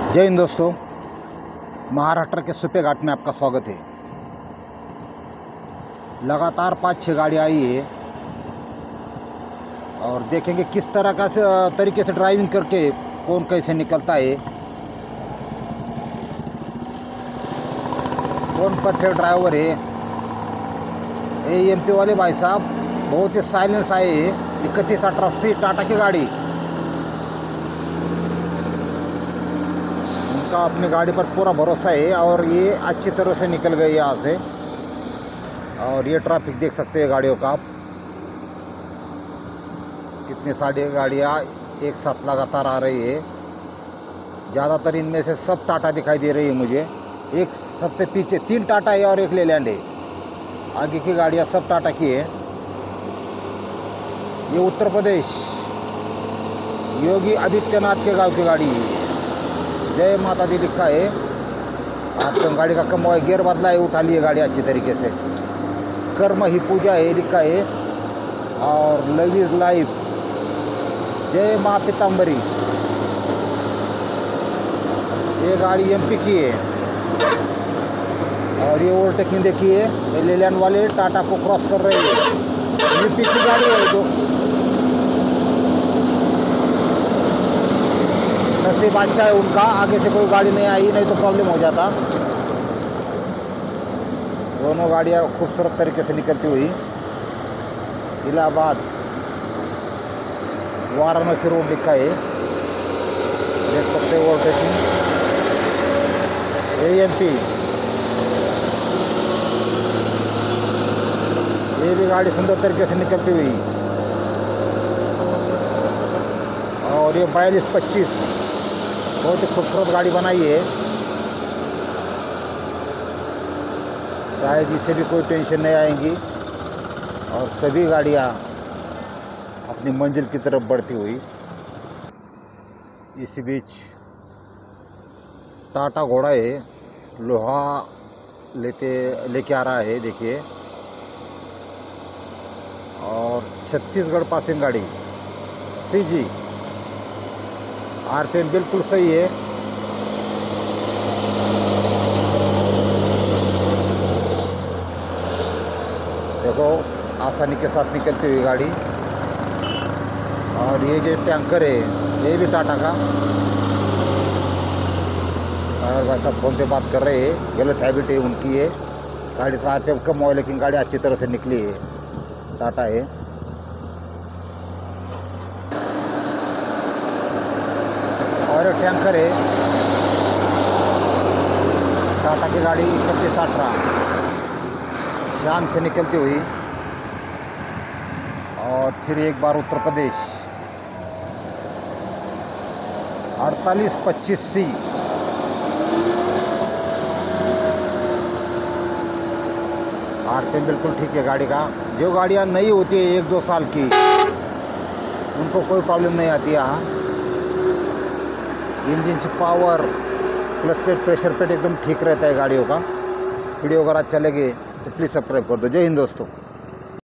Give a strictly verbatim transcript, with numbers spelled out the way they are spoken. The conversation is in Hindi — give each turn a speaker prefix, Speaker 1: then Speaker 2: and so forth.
Speaker 1: जय हिंद दोस्तों, महाराष्ट्र के सुपे घाट में आपका स्वागत है। लगातार पाँच छः गाड़ी आई है और देखेंगे किस तरह का से तरीके से ड्राइविंग करके कौन कैसे निकलता है, कौन परफेक्ट ड्राइवर है। ये एमपी वाले भाई साहब बहुत ही साइलेंस आए हैं। इकतीस अठारह अस्सी टाटा की गाड़ी, उनका अपनी गाड़ी पर पूरा भरोसा है और ये अच्छी तरह से निकल गए यहाँ से। और ये ट्रैफिक देख सकते हैं गाड़ियों का आप, कितनी सारी गाड़ियाँ एक साथ लगातार आ रही है। ज़्यादातर इनमें से सब टाटा दिखाई दे रही है मुझे। एक सबसे पीछे तीन टाटा है और एक लेलैंड है। आगे की गाड़ियाँ सब टाटा की है। ये उत्तर प्रदेश योगी आदित्यनाथ के गांव की गाड़ी है। जय माता दी लिखा है। आपको गाड़ी का कम हुआ गियर बदला है, उठा लिए गाड़ी अच्छी तरीके से। कर्म ही पूजा है लिखा है। और लव इज लाइफ, जय माँ पीताम्बरी। ये गाड़ी एमपी की है और ये ओवरटेकिंग देखिए, ये लेलैंड वाले टाटा को क्रॉस कर रहे हैं। यूपी की गाड़ी है जो नसीब अच्छा है उनका, आगे से कोई गाड़ी नहीं आई, नहीं तो प्रॉब्लम हो जाता। दोनों गाड़ियाँ खूबसूरत तरीके से निकलती हुई। इलाहाबाद वाराणसी रोड लिखा है, देख सकते हो ओवरटेकिंग। एएमपी ये भी गाड़ी सुंदर तरीके से निकलती हुई। और ये बयालीस पच्चीस बहुत ही खूबसूरत गाड़ी बनाई है। शायद इसे भी कोई टेंशन नहीं आएगी। और सभी गाड़ियाँ अपनी मंजिल की तरफ बढ़ती हुई। इसी बीच टाटा घोड़ा है, लोहा लेते लेके आ रहा है देखिए। और छत्तीसगढ़ पासिंग गाड़ी सीजी, आरपीएम बिल्कुल सही है। देखो आसानी के साथ निकलती हुई गाड़ी। और ये जो टैंकर है ये भी टाटा का। और भाई साहब फोन पे बात कर रहे हैं, गलत हैबिट है उनकी। है गाड़ी से आरपीएम कम हुआ लेकिन गाड़ी अच्छी तरह से निकली है, टाटा है। और टैंकर है टाटा की गाड़ी इकतीस अठारह शान से निकलती हुई। और फिर एक बार उत्तर प्रदेश अड़तालीस पच्चीस सी। आरपीएम बिल्कुल ठीक है गाड़ी का। जो गाड़ियाँ नई होती है एक दो साल की, उनको कोई प्रॉब्लम नहीं आती है। इंजन से पावर, क्लच पेट, प्रेशर पेट एकदम ठीक रहता है गाड़ियों का। वीडियो अगर अच्छा लगे तो प्लीज़ सब्सक्राइब कर दो। जय हिंद दोस्तों।